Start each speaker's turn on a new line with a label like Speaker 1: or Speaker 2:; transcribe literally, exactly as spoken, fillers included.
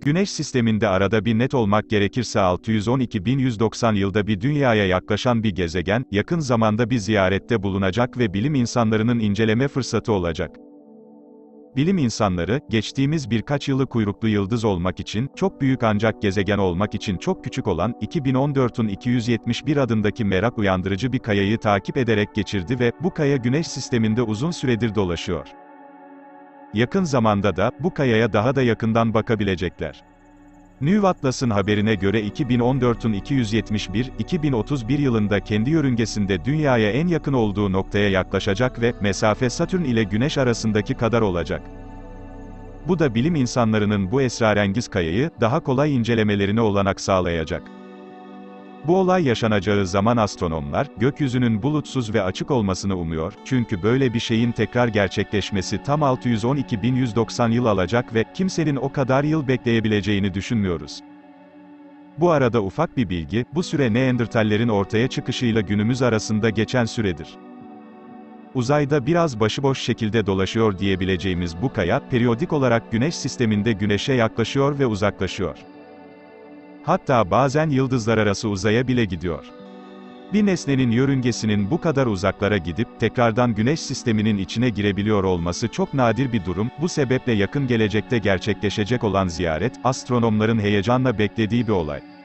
Speaker 1: Güneş sisteminde arada bir net olmak gerekirse altı yüz on iki bin yüz doksan yılda bir Dünya'ya yaklaşan bir gezegen, yakın zamanda bir ziyarette bulunacak ve bilim insanlarının inceleme fırsatı olacak. Bilim insanları, geçtiğimiz birkaç yılı kuyruklu yıldız olmak için, çok büyük ancak gezegen olmak için çok küçük olan, iki bin on dört'ün iki yüz yetmiş bir adındaki merak uyandırıcı bir kayayı takip ederek geçirdi ve, bu kaya Güneş sisteminde uzun süredir dolaşıyor. Yakın zamanda da, bu kayaya daha da yakından bakabilecekler. New Atlas'ın haberine göre iki bin on dört'ün iki yüz yetmiş bir, iki bin otuz bir yılında kendi yörüngesinde Dünya'ya en yakın olduğu noktaya yaklaşacak ve, mesafe Satürn ile Güneş arasındaki kadar olacak. Bu da bilim insanlarının bu esrarengiz kayayı, daha kolay incelemelerine olanak sağlayacak. Bu olay yaşanacağı zaman astronomlar, gökyüzünün bulutsuz ve açık olmasını umuyor, çünkü böyle bir şeyin tekrar gerçekleşmesi tam altı yüz on iki bin yüz doksan yıl alacak ve, kimsenin o kadar yıl bekleyebileceğini düşünmüyoruz. Bu arada ufak bir bilgi, bu süre Neandertallerin ortaya çıkışıyla günümüz arasında geçen süredir. Uzayda biraz başıboş şekilde dolaşıyor diyebileceğimiz bu kaya, periyodik olarak Güneş sisteminde Güneş'e yaklaşıyor ve uzaklaşıyor. Hatta bazen yıldızlar arası uzaya bile gidiyor. Bir nesnenin yörüngesinin bu kadar uzaklara gidip, tekrardan Güneş sisteminin içine girebiliyor olması çok nadir bir durum, bu sebeple yakın gelecekte gerçekleşecek olan ziyaret, astronomların heyecanla beklediği bir olay.